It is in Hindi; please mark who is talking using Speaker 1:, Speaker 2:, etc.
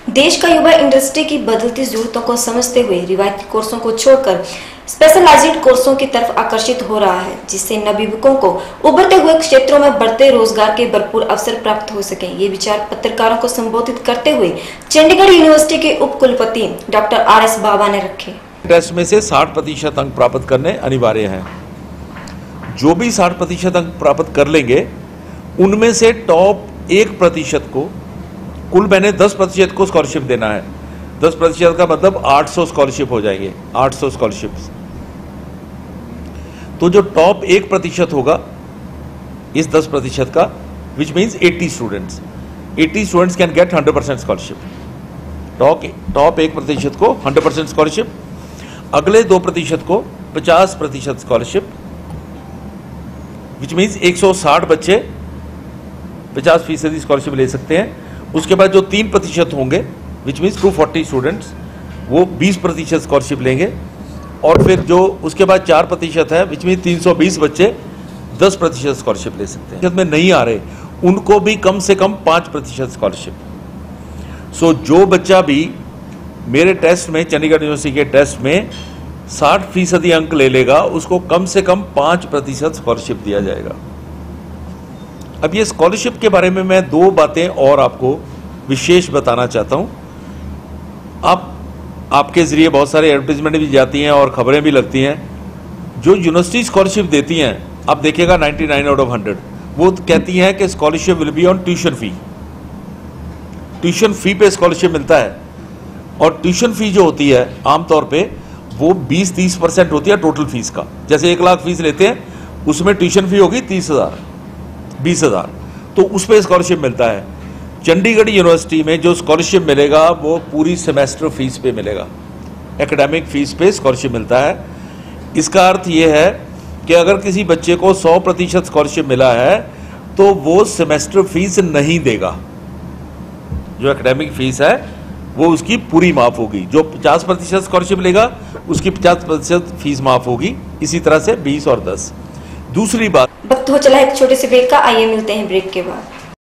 Speaker 1: देश का युवा इंडस्ट्री की बदलती जरूरतों को समझते हुए रिवायती कोर्सों को छोड़कर स्पेशलाइज्ड कोर्सों की तरफ आकर्षित हो रहा है, जिससे नवयुवकों को उभरते हुए क्षेत्रों में बढ़ते रोजगार के भरपूर अवसर प्राप्त हो सके। ये विचार पत्रकारों को संबोधित करते हुए चंडीगढ़ यूनिवर्सिटी के उप कुलपति डॉक्टर RS बाबा ने रखे।
Speaker 2: टेस्ट में से 60% अंक प्राप्त करने अनिवार्य हैं। जो भी 60% अंक प्राप्त कर लेंगे उनमें से टॉप 1% को, कुल मैंने 10% को स्कॉलरशिप देना है। 10% का मतलब 800 स्कॉलरशिप हो जाएंगे, 800 स्कॉलरशिप्स। तो जो टॉप 1% होगा इस 10% का, which means 80 students, 80 students can get 100% scholarship. Top 1% को 100% स्कॉलरशिप, अगले 2% को 50% स्कॉलरशिप, विच मीन्स 160 बच्चे 50% स्कॉलरशिप ले सकते हैं। उसके बाद जो 3% होंगे, विच मीन्स 240 स्टूडेंट्स, वो 20% स्कॉलरशिप लेंगे। और फिर जो उसके बाद 4% है, विच मीन्स 320 बच्चे 10% स्कॉलरशिप ले सकते हैं। में नहीं आ रहे उनको भी कम से कम 5% स्कॉलरशिप। सो जो बच्चा भी मेरे टेस्ट में, चंडीगढ़ यूनिवर्सिटी के टेस्ट में 60% अंक ले लेगा, उसको कम से कम 5% स्कॉलरशिप दिया जाएगा। अब ये स्कॉलरशिप के बारे में मैं 2 बातें और आपको विशेष बताना चाहता हूं। आपके जरिए बहुत सारे एडवर्टाइजमेंट भी जाती हैं और खबरें भी लगती हैं। जो यूनिवर्सिटी स्कॉलरशिप देती हैं, आप देखिएगा 99 आउट ऑफ 100 वो कहती हैं कि scholarship will be on tuition fee. Tuition fee पे स्कॉलरशिप मिलता है, और ट्यूशन फी जो होती है आमतौर पे वो 20-30% होती है टोटल फीस का। जैसे 1 लाख फीस लेते हैं, उसमें ट्यूशन फी होगी 30,000, 20,000, तो उस पर स्कॉलरशिप मिलता है। चंडीगढ़ यूनिवर्सिटी में जो स्कॉलरशिप मिलेगा वो पूरी सेमेस्टर फीस पे मिलेगा, एकेडमिक फीस पे स्कॉलरशिप मिलता है। इसका अर्थ ये है कि अगर किसी बच्चे को 100% स्कॉलरशिप मिला है तो वो सेमेस्टर फीस नहीं देगा। जो एकेडमिक फीस है वो उसकी पूरी माफ होगी। जो 50% स्कॉलरशिप लेगा उसकी 50% फीस माफ होगी। इसी तरह से 20 और 10। दूसरी बात,
Speaker 1: वक्त हो चला एक छोटे से ब्रेक का, आइए मिलते हैं ब्रेक के बाद।